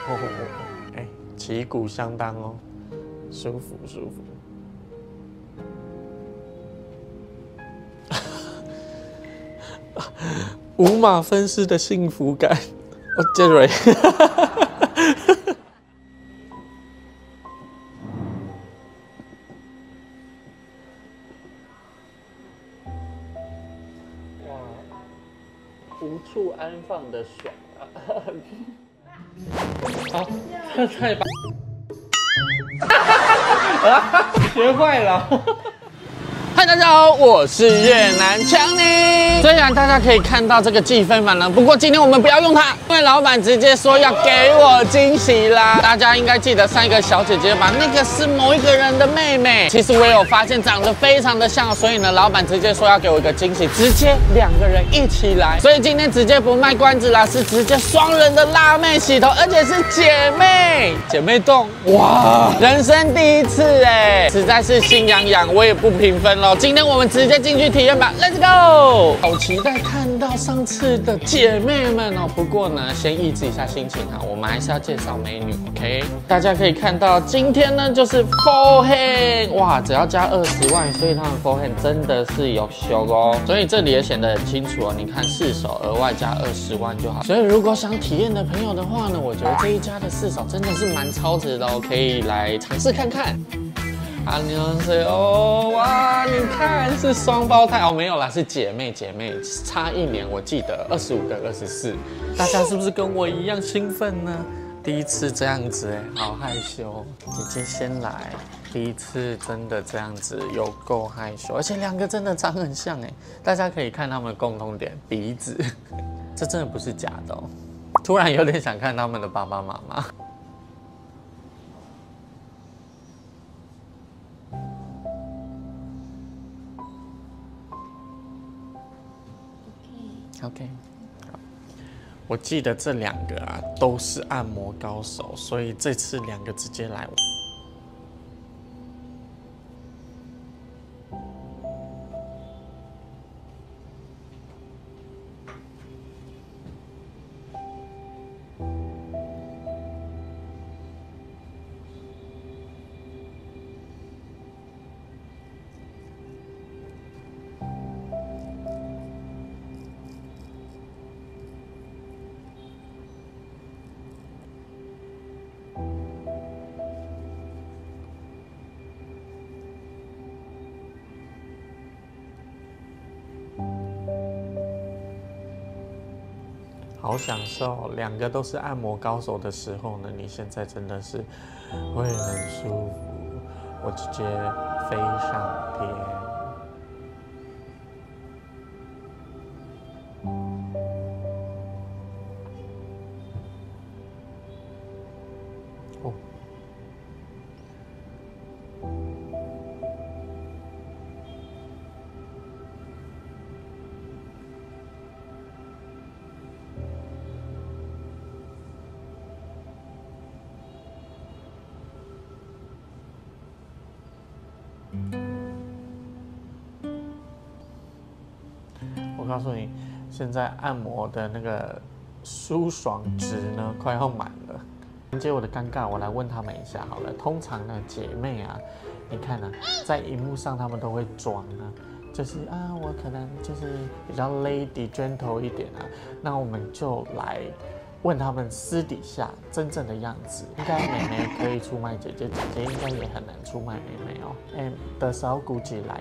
哦，哎，旗鼓相当哦，舒服舒服。五马分尸的幸福感，哦，杰瑞。哇，无处安放的爽啊！好，这太棒！学坏了。嗨，大家好，我是越南强尼。虽然大家可以看到这个计分板了，不过今天我们不要用它，因为老板直接说要给我惊喜啦。大家应该记得上一个小姐姐吧？那个是某一个人的妹妹。其实我有发现长得非常的像，所以呢，老板直接说要给我一个惊喜，直接2个人一起来。所以今天直接不卖关子啦，是直接双人的辣妹洗头，而且是姐妹洞，哇，人生第一次哎，实在是心痒痒，我也不评分了。今天我们直接进去体验吧 ，Let's go！ 好期待看到上次的姐妹们哦。不过呢，先抑制一下心情哈，我们还是要介绍美女 ，OK？ 大家可以看到，今天呢就是 forehand， 哇，只要加20万，所以他们 forehand 真的是有修哦。所以这里也显得很清楚哦，你看4手额外加20万就好。所以如果想体验的朋友的话呢，我觉得这一家的4手真的是蛮超值的哦，可以来尝试看看。안녕하세요哇，你看是双胞胎哦，没有啦，是姐妹，差1年，我记得25跟24。大家是不是跟我一样兴奋呢？第一次这样子哎，好害羞。姐姐先来，第一次真的这样子有够害羞，而且2个真的长很像哎，大家可以看他们的共同点，鼻子，这真的不是假的哦。突然有点想看他们的爸爸妈妈。OK， 好，我记得这2个啊都是按摩高手，所以这次2个直接来。好享受，2个都是按摩高手的时候呢，你现在真的是会很舒服，我直接飞上天。哦。我告诉你，现在按摩的那个舒爽值呢，快要满了。缓解我的尴尬，我来问他们一下好了。通常呢，姐妹啊，你看啊，在荧幕上他们都会装啊，就是啊，我可能就是比较 lady gentle 一点啊。那我们就来问他们私底下真正的样子。应该妹妹可以出卖姐姐，姐姐应该也很难出卖妹妹哦。哎，特首估計嚟。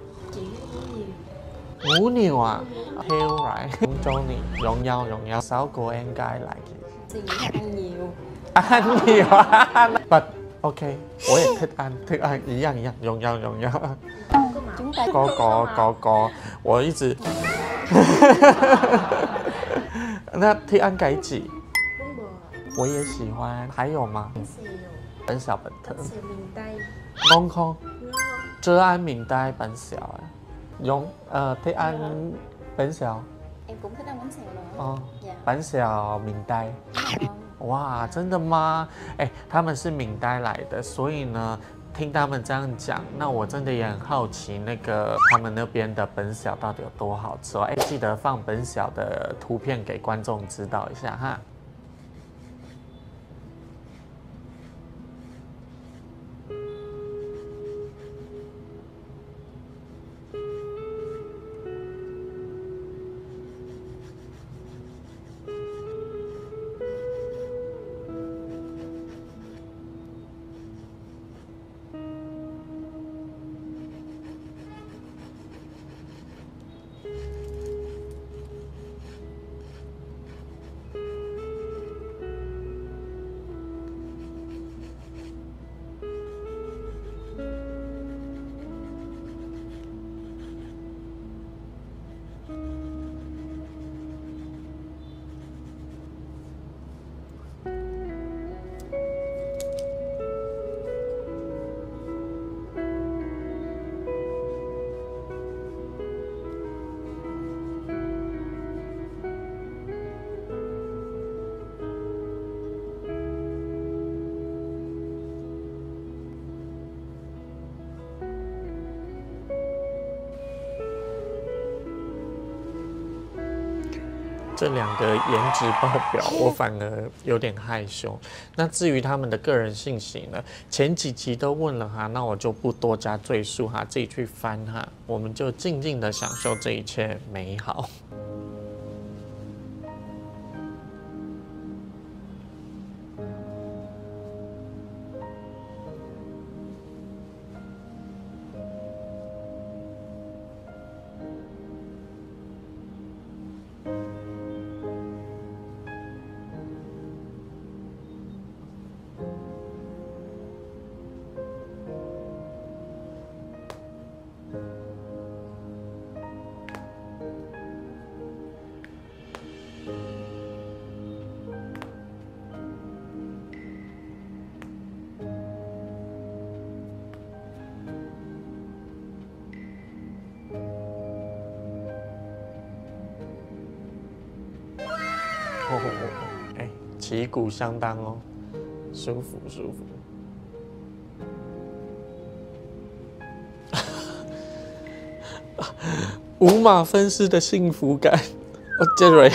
母牛啊 ，heo right， 祝你榮耀，首個應該嚟嘅。 自己ăn nhiều。 ăn nhiều啊 ，but OK， 我也thức ăn一樣，榮耀。 chúng ta có， 我一直。那thức ăn cái gì？ 我也喜歡，還有嗎？本小本特。ngon không？ 遮安明呆本小啊。thức ăn bánh xèo. Em cũng thích ăn bánh xèo nữa. Ờ, dạ. Bánh xèo 闽呆.哇，真的吗？哎，他们是闽呆来的，所以呢，听他们这样讲，那我真的也很好奇，那个他们那边的本小到底有多好吃哦。哎，记得放本小的图片给观众知道一下哈。 这两个颜值爆表，我反而有点害羞。那至于他们的个人信息呢，前几集都问了哈，那我就不多加赘述哈，自己去翻哈，我们就静静的享受这一切美好。哦，哎，旗鼓相当哦，舒服舒服。五马分尸的幸福感，哦，杰瑞，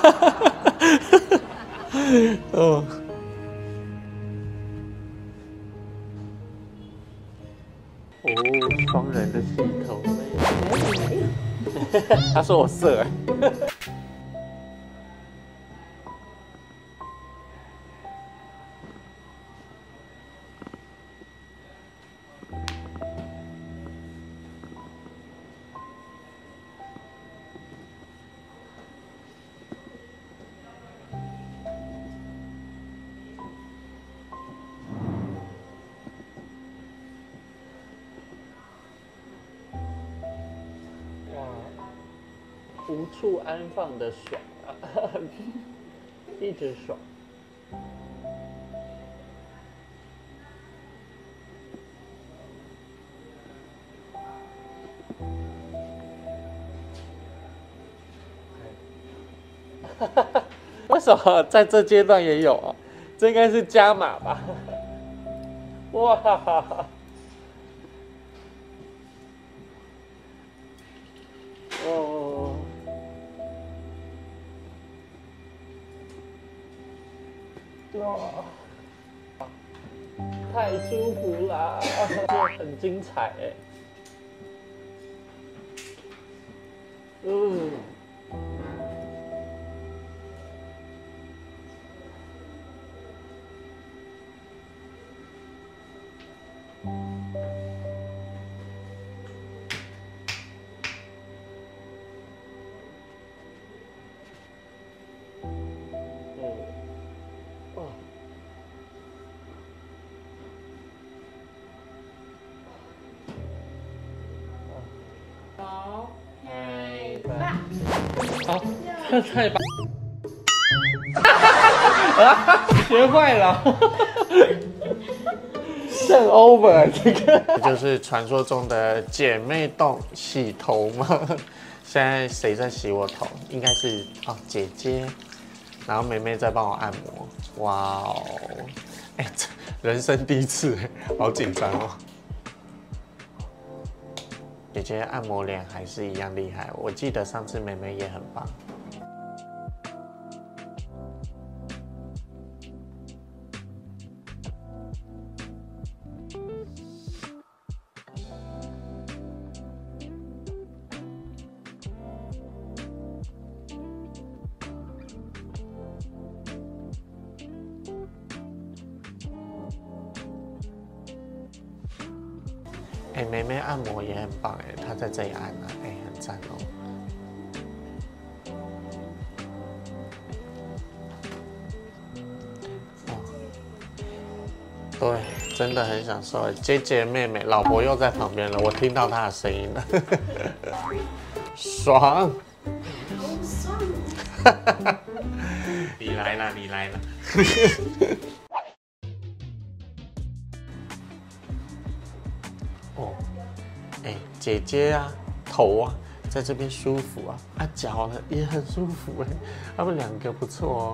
哦，哦，双人的系统，他说我色哎。无处安放的爽啊，一直爽。为什么在这阶段也有啊？这应该是加码吧？哇！哦。哇，太舒服啦，很精彩哎。嗯。好，再把学坏了，剩 over 这个，就是传说中的姐妹洞洗头吗？现在谁在洗我头？应该是哦姐姐，然后妹妹在帮我按摩。哇哦，哎，人生第一次，好紧张哦。姐姐按摩脸还是一样厉害，我记得上次妹妹也很棒。哎，妹妹按摩也很棒哎，她在这里按啊，哎，很赞哦。对，真的很享受哎，姐姐妹妹，老婆又在旁边了，我听到她的声音了，爽， 好爽！ 你来了，你来了。哦，哎，姐姐啊，头啊，在这边舒服啊，啊脚呢也很舒服哎，他们两个不错哦。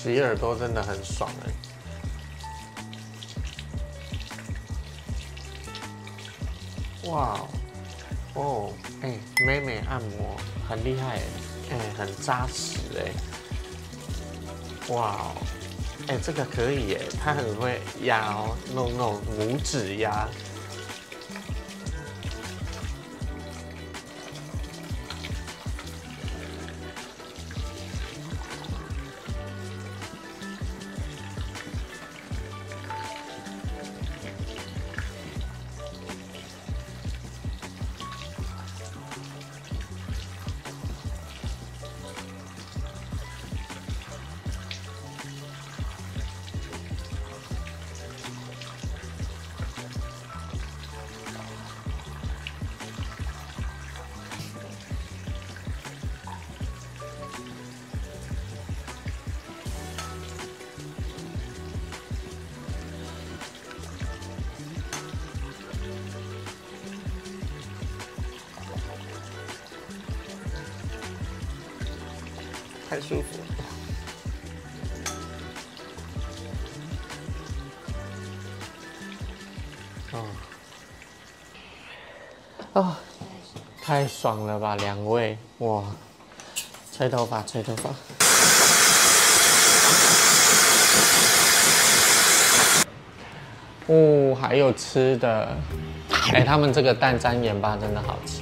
洗耳朵真的很爽哎。哇哦，哎，美美按摩很厉害哎，很扎实哎。哇哦，哎，这个可以耶，他很会压哦，弄那种拇指压。太舒服了。哦，太爽了吧，两位哇！吹头发，吹头发。哦，还有吃的，哎，他们这个蛋沾盐巴真的好吃。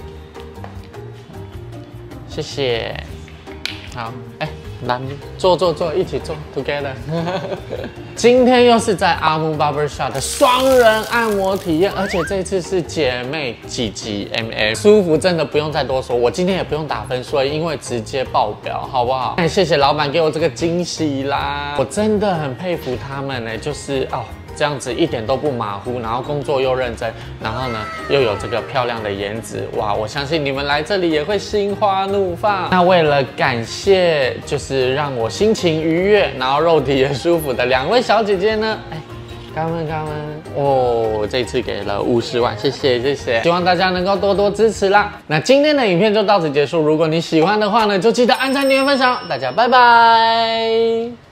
谢谢。好，哎，来坐，一起坐 ，together。今天又是在阿木 Barber Shop 的双人按摩体验，而且这次是姐妹几 mm， 舒服真的不用再多说。我今天也不用打分数，因为直接爆表，好不好？谢谢老板给我这个惊喜啦，我真的很佩服他们呢，就是哦。这样子一点都不马虎，然后工作又认真，然后呢又有这个漂亮的颜值，哇！我相信你们来这里也会心花怒放。那为了感谢，就是让我心情愉悦，然后肉体也舒服的两位小姐姐呢，哎，感恩哦！这次给了50万，谢谢，希望大家能够多多支持啦。那今天的影片就到此结束，如果你喜欢的话呢，就记得按赞、订阅、分享，大家拜拜。